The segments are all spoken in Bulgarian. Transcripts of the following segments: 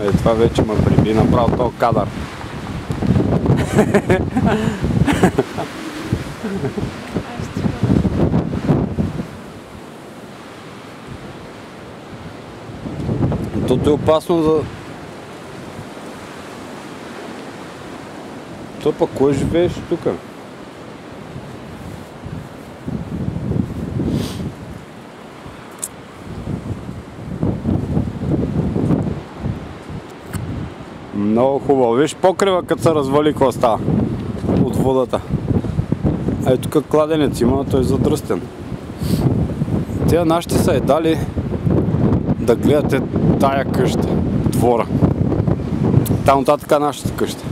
това вече ме приби направо този кадър. Тото е опасно за... То пък кой живееш тук? Много хубаво. Виж покрива, като се развали, какво става от водата. Ай, тук кладенец има, той е задръстен. Тия нашите са е дали да гледате тая къща, двора. Там нататък е нашата къща.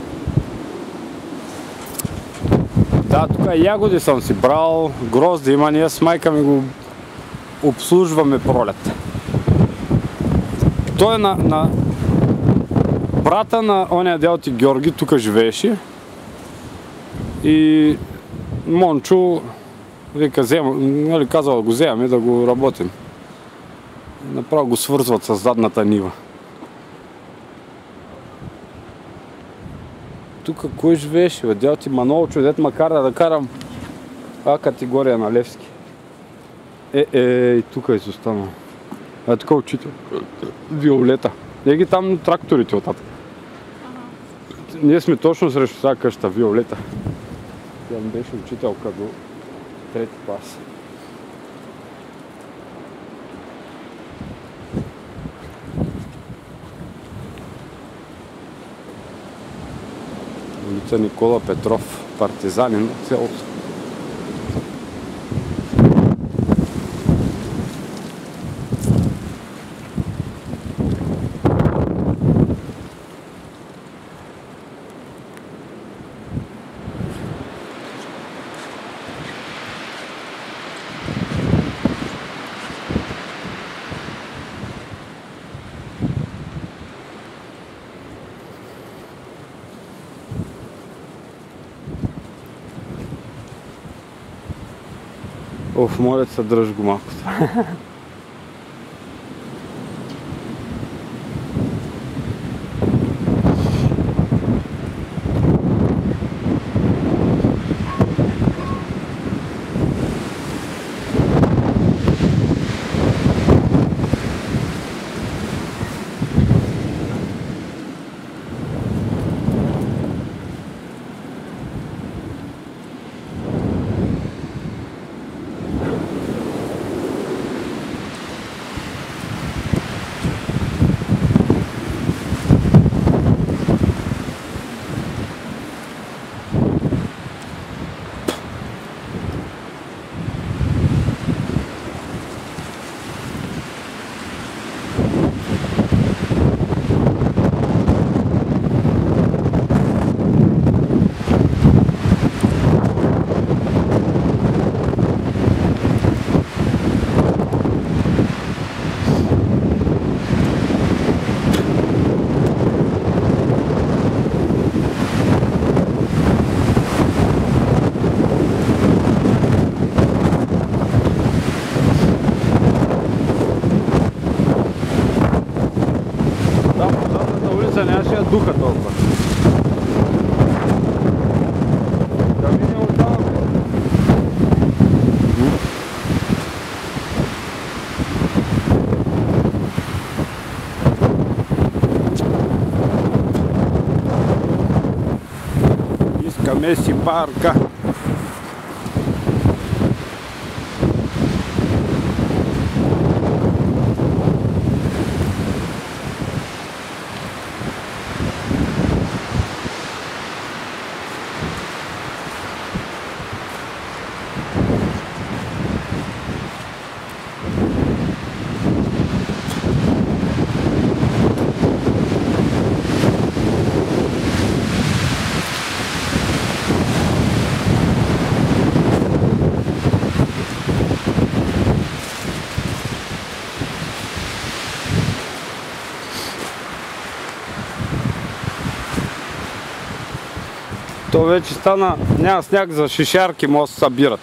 Да, тук ягоди съм си брал, грозди има, ние с майка ми го обслужваме пролет. Той е на брата на ония дял ти Георги, тук живееше. И Мончо вика, нали, казал го вземаме да го работим. Направо го свързват с задната нива. Тук кой живееше? Дял ти Манолчо, дет макар да карам А категория на Левски. И тук е изостанал. Тук е учител. Виолета. Еги там тракторите оттатък. Ние сме точно срещу тази къща, Виолета. Тя ми беше учителка до 3-ти клас. Улица Никола Петров, партизанин от селото. Оф, моля се, дръж го малко. Нямаше я духа толкова. Да ми не отдавам. Искаме си парка. То вече стана, няма сняг за шишарки, може да се събират.